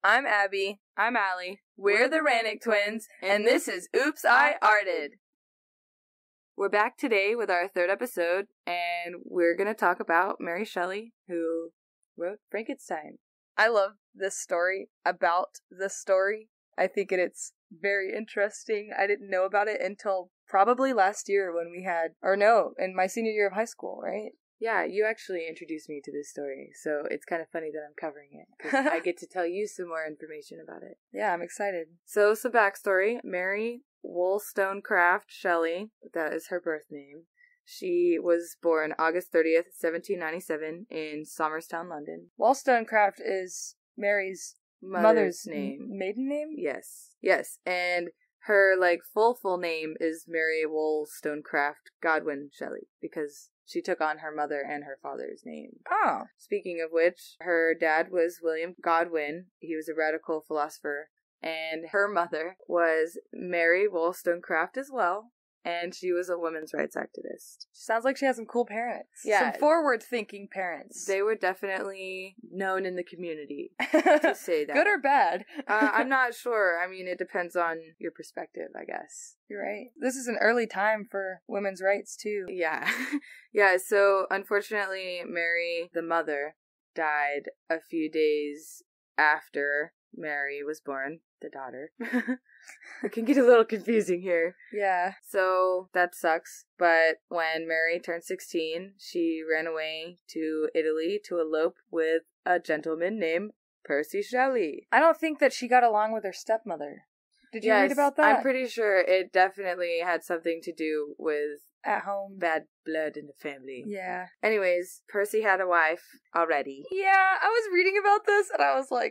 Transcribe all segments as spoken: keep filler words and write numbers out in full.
I'm Abby. I'm Allie. We're the Rannick Twins, and this is Oops, I Arted. We're back today with our third episode, and we're going to talk about Mary Shelley, who wrote Frankenstein. I love this story about this story. I think it's very interesting. I didn't know about it until probably last year when we had, or no, in my senior year of high school, right? Yeah, you actually introduced me to this story, so it's kind of funny that I'm covering it, because I get to tell you some more information about it. Yeah, I'm excited. So, some backstory. Mary Wollstonecraft Shelley, that is her birth name. She was born August thirtieth, seventeen ninety-seven, in Somerstown, London. Wollstonecraft is Mary's Mother's, mother's name. maiden name? Yes. Yes, and her, like, full, full name is Mary Wollstonecraft Godwin Shelley, because she took on her mother and her father's name. Oh. Speaking of which, her dad was William Godwin. He was a radical philosopher. And her mother was Mary Wollstonecraft as well. And she was a women's rights activist. Sounds like she has some cool parents. Yeah. Some forward-thinking parents. They were definitely known in the community to say that. Good or bad? uh, I'm not sure. I mean, it depends on your perspective, I guess. You're right. This is an early time for women's rights, too. Yeah. Yeah, so unfortunately, Mary, the mother, died a few days after Mary was born, the daughter. It can get a little confusing here. Yeah. So that sucks. But when Mary turned sixteen, she ran away to Italy to elope with a gentleman named Percy Shelley. I don't think that she got along with her stepmother. Did you yes, read about that? I'm pretty sure it definitely had something to do with at home. Bad blood in the family. Yeah. Anyways, Percy had a wife already. Yeah, I was reading about this and I was like,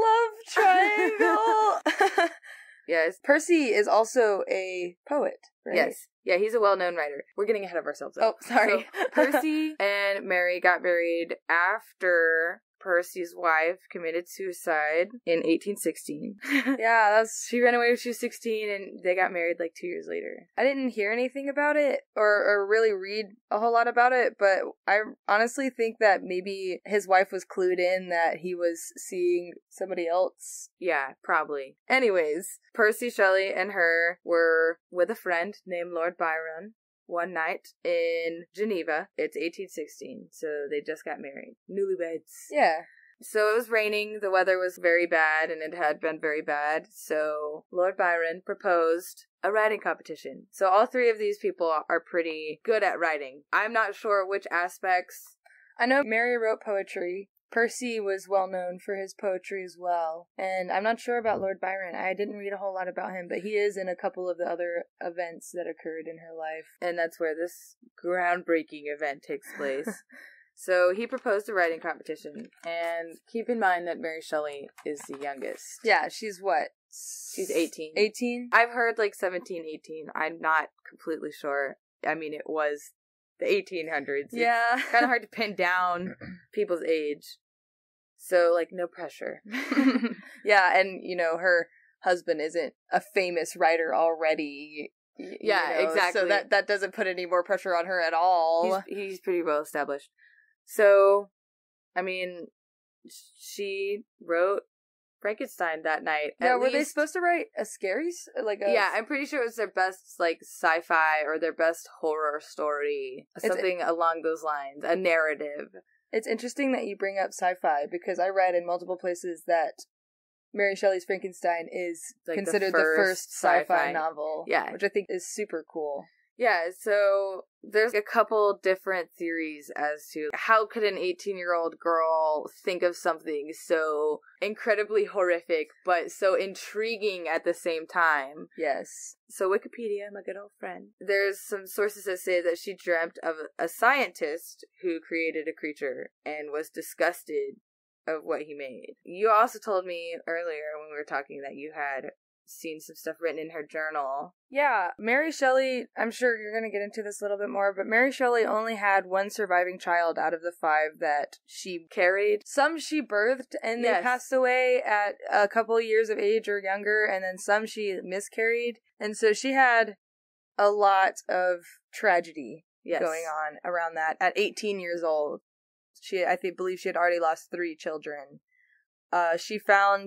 love triangle. Yes. Percy is also a poet, right? Yes. Yeah, he's a well-known writer. We're getting ahead of ourselves. Though. Oh, sorry. So, Percy and Mary got married after Percy's wife committed suicide in eighteen sixteen. Yeah, that's... She ran away when she was sixteen, and they got married like two years later. I didn't hear anything about it, or, or really read a whole lot about it, but I honestly think that maybe his wife was clued in that he was seeing somebody else. Yeah, probably. Anyways, Percy Shelley and her were with a friend named Lord Byron one night in Geneva. It's eighteen sixteen, so they just got married. Newlyweds. Yeah. So it was raining, the weather was very bad, and it had been very bad, so Lord Byron proposed a writing competition. So all three of these people are pretty good at writing. I'm not sure which aspects. I know Mary wrote poetry. Percy was well known for his poetry as well. And I'm not sure about Lord Byron. I didn't read a whole lot about him, but he is in a couple of the other events that occurred in her life. And that's where this groundbreaking event takes place. So he proposed a writing competition. And keep in mind that Mary Shelley is the youngest. Yeah, she's what? She's eighteen. eighteen? I've heard like seventeen, eighteen. I'm not completely sure. I mean, it was the eighteen hundreds. Yeah. It's kind of hard to pin down people's age. So, like, no pressure. Yeah, and, you know, her husband isn't a famous writer already. Y- Yeah, you know, exactly. So that, that doesn't put any more pressure on her at all. He's, he's pretty well established. So, I mean, she wrote Frankenstein that night. Yeah, At were they least, supposed to write a scary, s- like a... Yeah, I'm pretty sure it was their best, like, sci-fi or their best horror story. It's- Something along those lines. A narrative. It's interesting that you bring up sci-fi, because I read in multiple places that Mary Shelley's Frankenstein is Like the considered the first first, sci-fi, sci-fi. novel. Yeah. Which I think is super cool. Yeah, so there's a couple different theories as to how could an eighteen-year-old girl think of something so incredibly horrific, but so intriguing at the same time. Yes. So Wikipedia, my good old friend. There's some sources that say that she dreamt of a scientist who created a creature and was disgusted of what he made. You also told me earlier when we were talking that you had seen some stuff written in her journal. Yeah, Mary Shelley, I'm sure you're going to get into this a little bit more, but Mary Shelley only had one surviving child out of the five that she carried. Some she birthed and they Yes. passed away at a couple years of age or younger, and then some she miscarried. And so she had a lot of tragedy Yes. going on around that at eighteen years old. She, I think, believe she had already lost three children. Uh, she found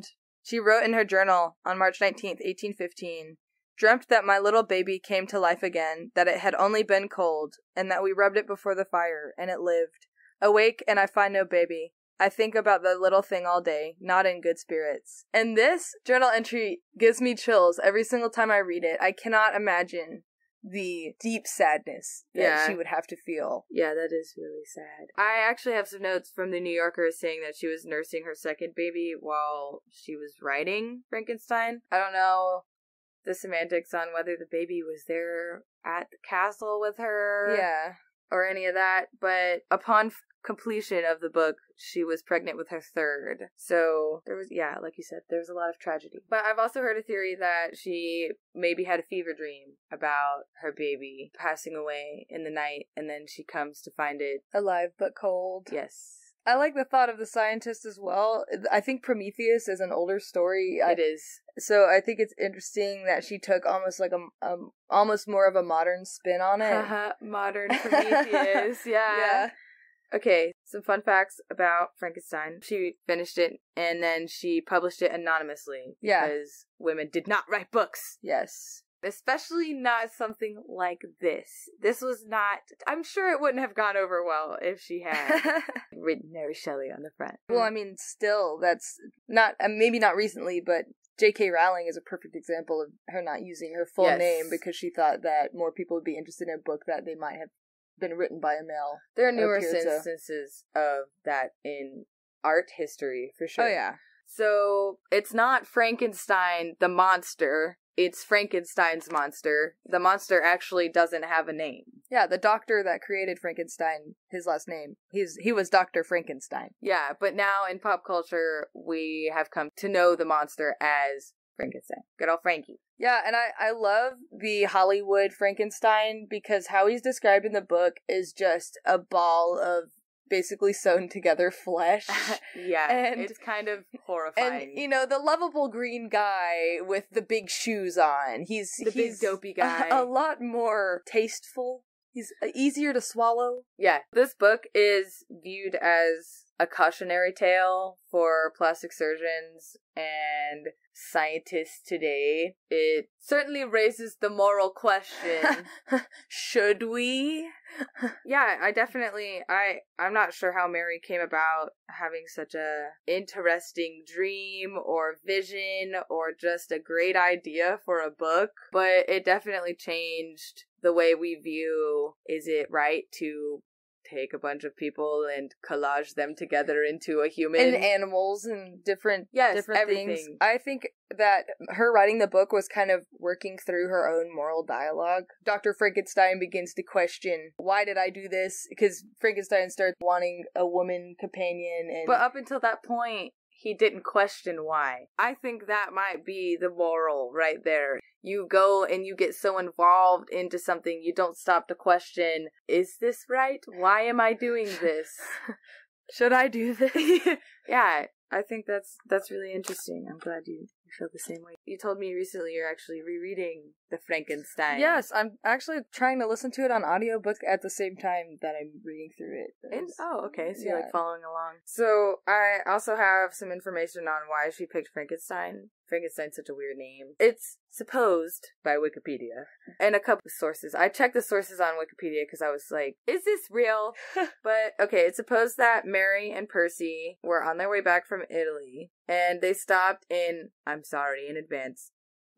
She wrote in her journal on March nineteenth, eighteen fifteen, "Dreamt that my little baby came to life again, that it had only been cold, and that we rubbed it before the fire, and it lived. Awake, and I find no baby. I think about the little thing all day, not in good spirits." And this journal entry gives me chills every single time I read it. I cannot imagine the deep sadness that yeah. she would have to feel. Yeah, that is really sad. I actually have some notes from the New Yorker saying that she was nursing her second baby while she was writing Frankenstein. I don't know the semantics on whether the baby was there at the castle with her. Yeah. Or any of that, but upon f- completion of the book, she was pregnant with her third. So there was, yeah, like you said, there was a lot of tragedy. But I've also heard a theory that she maybe had a fever dream about her baby passing away in the night, and then she comes to find it alive but cold. Yes. I like the thought of the scientist as well. I think Prometheus is an older story. It I, is. So I think it's interesting that she took almost like a, a almost more of a modern spin on it. Modern Prometheus, yeah. Yeah. Okay, some fun facts about Frankenstein. She finished it, and then she published it anonymously. Yeah. Because women did not write books. Yes. Especially not something like this. This was not... I'm sure it wouldn't have gone over well if she had written Mary Shelley on the front. Well, I mean, still, that's not... Uh, maybe not recently, but J K. Rowling is a perfect example of her not using her full yes. name because she thought that more people would be interested in a book that they might have been written by a male. There are numerous instances to... of that in art history, for sure. Oh, yeah. So, it's not Frankenstein the monster... It's Frankenstein's monster. The monster actually doesn't have a name. Yeah, the doctor that created Frankenstein, his last name, he's he was Doctor Frankenstein. Yeah, but now in pop culture, we have come to know the monster as Frankenstein. Good old Frankie. Yeah, and I, I love the Hollywood Frankenstein because how he's described in the book is just a ball of basically sewn together flesh. Yeah, and it's kind of horrifying. And, you know, the lovable green guy with the big shoes on, he's the he's big dopey guy. A, a lot more tasteful. He's easier to swallow. Yeah, this book is viewed as a cautionary tale for plastic surgeons and scientists today. It certainly raises the moral question. Should we? Yeah, I definitely, I, I'm not sure how Mary came about having such a interesting dream or vision or just a great idea for a book, but it definitely changed the way we view, is it right to take a bunch of people and collage them together into a human? And animals and different, yes, different everything. things. I think that her writing the book was kind of working through her own moral dialogue. Doctor Frankenstein begins to question, why did I do this? Because Frankenstein starts wanting a woman companion. And But up until that point, he didn't question why. I think that might be the moral right there. You go and you get so involved into something, you don't stop to question, is this right? Why am I doing this? Should I do this? Yeah, I think that's that's really interesting. I'm glad you feel the same way. You told me recently you're actually rereading The Frankenstein. Yes, I'm actually trying to listen to it on audiobook at the same time that I'm reading through it. And, oh, okay, so yeah. You're like following along. So I also have some information on why she picked Frankenstein. Frankenstein's such a weird name. It's supposed by Wikipedia and a couple of sources. I checked the sources on Wikipedia because I was like, is this real? But okay, it's supposed that Mary and Percy were on their way back from Italy and they stopped in, I'm sorry in advance,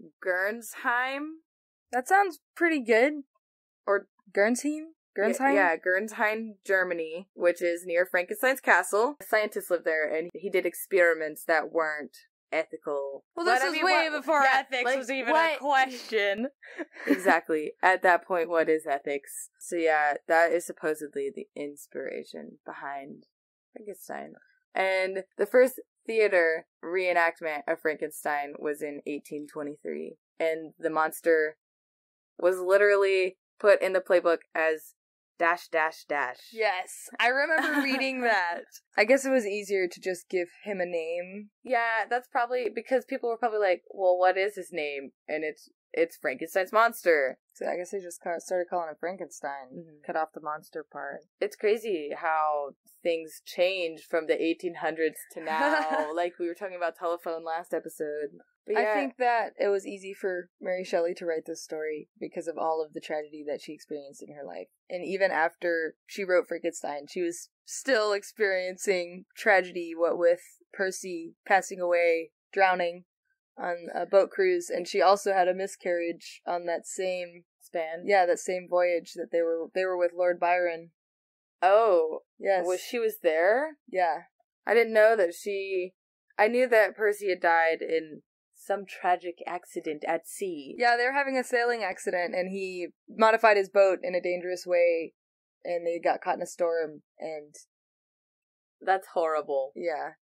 Gernsheim? That sounds pretty good. Or Gernsheim? Gernsheim? Yeah, yeah, Gernsheim, Germany, which is near Frankenstein's castle. Scientists lived there and he did experiments that weren't ethical. Well, this was way what, before yeah, ethics like, was even what? a question. Exactly. At that point, what is ethics? So yeah, that is supposedly the inspiration behind Frankenstein. And the first theater reenactment of Frankenstein was in eighteen twenty-three. And the monster was literally put in the playbook as dash, dash, dash. Yes, I remember reading that. I guess it was easier to just give him a name. Yeah, that's probably because people were probably like, well, what is his name? And it's it's Frankenstein's monster. So I guess they just ca- started calling it Frankenstein. Mhm. Cut off the monster part. It's crazy how things change from the eighteen hundreds to now. Like we were talking about telephone last episode. But yeah. I think that it was easy for Mary Shelley to write this story because of all of the tragedy that she experienced in her life. And even after she wrote Frankenstein, she was still experiencing tragedy, what with Percy passing away, drowning on a boat cruise, and she also had a miscarriage on that same span. Yeah, that same voyage that they were they were with Lord Byron. Oh, yes. Was she was there? Yeah. I didn't know that she... I knew that Percy had died in some tragic accident at sea. Yeah, they were having a sailing accident, and he modified his boat in a dangerous way, and they got caught in a storm, and... That's horrible. Yeah.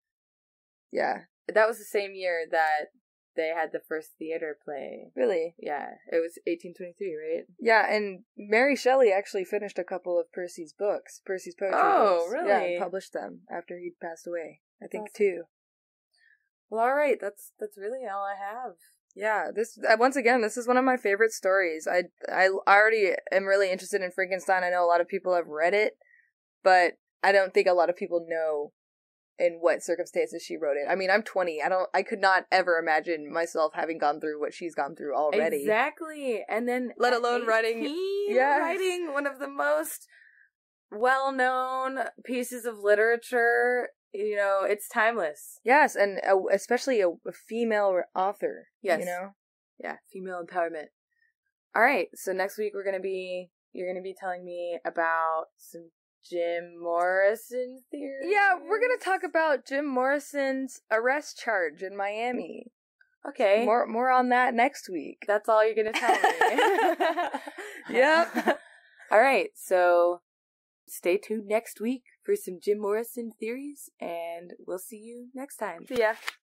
Yeah. That was the same year that they had the first theater play. Really? Yeah. It was eighteen twenty-three, right? Yeah, and Mary Shelley actually finished a couple of Percy's books, Percy's poetry oh, books. really? Yeah, and published them after he'd passed away. I think awesome. two. Well, all right. That's that's really all I have. Yeah, this uh, once again, this is one of my favorite stories. I I already am really interested in Frankenstein. I know a lot of people have read it, but I don't think a lot of people know in what circumstances she wrote it. I mean, I'm twenty. I don't I could not ever imagine myself having gone through what she's gone through already. Exactly. And then let alone writing yes. writing one of the most well-known pieces of literature. You know, it's timeless. Yes, and a, especially a, a female author. Yes. You know? Yeah, female empowerment. All right, so next week we're going to be, you're going to be telling me about some Jim Morrison theories. Yeah, we're going to talk about Jim Morrison's arrest charge in Miami. Okay. More more on that next week. That's all you're going to tell me. Yep. All right, so stay tuned next week for some Jim Morrison theories, and we'll see you next time. See ya.